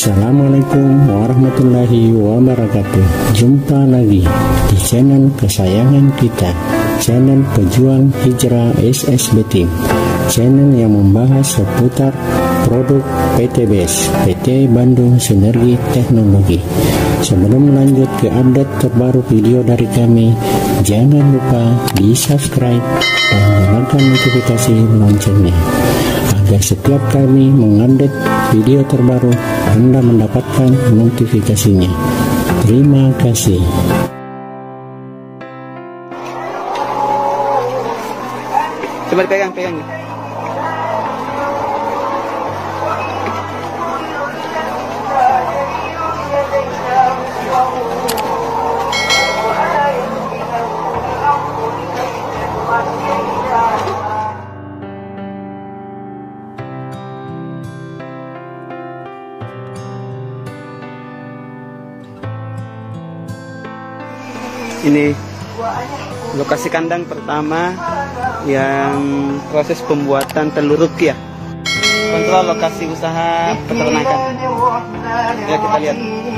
Assalamualaikum warahmatullahi wabarakatuh. Jumpa lagi di channel kesayangan kita, channel pejuang hijrah SSB Team, channel yang membahas seputar produk PT BES, PT Bandung Sinergi Teknologi. Sebelum lanjut ke update terbaru video dari kami, jangan lupa di subscribe dan nyalakan notifikasi loncengnya, agar setiap kami mengupdate video terbaru, Anda mendapatkan notifikasinya. Terima kasih. Coba pegang. Ini lokasi kandang pertama yang proses pembuatan telur rupiah. Kontrol lokasi usaha peternakan. Ya, kita lihat.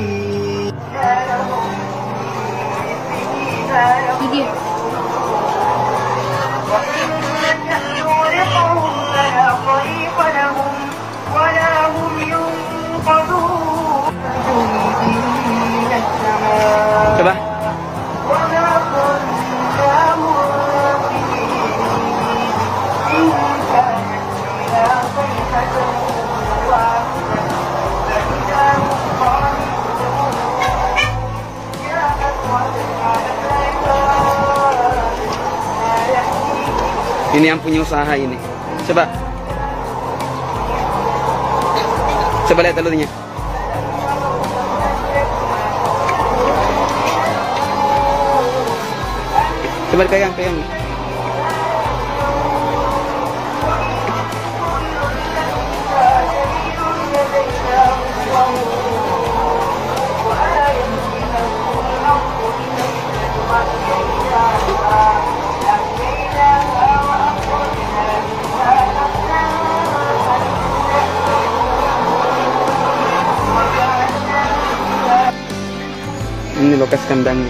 Coba. Ini yang punya usaha ini. Coba lihat telurnya. Coba pegang. Ini lokasi kandangnya.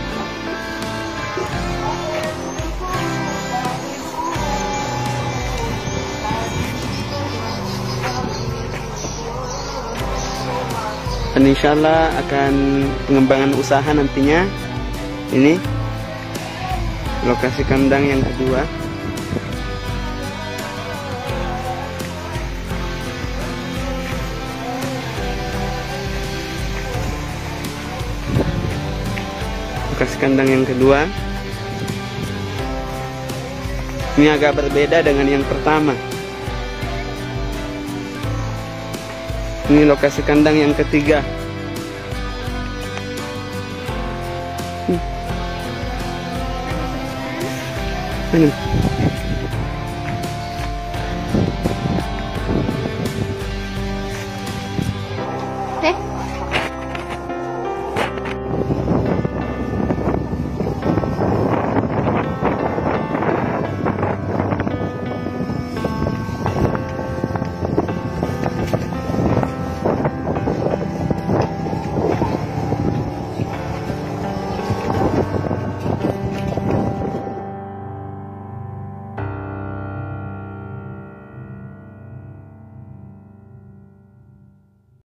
Dan insya Allah akan pengembangan usaha nantinya. Ini lokasi kandang yang kedua. Lokasi kandang yang kedua. Ini agak berbeda dengan yang pertama. Ini lokasi kandang yang ketiga. Ini.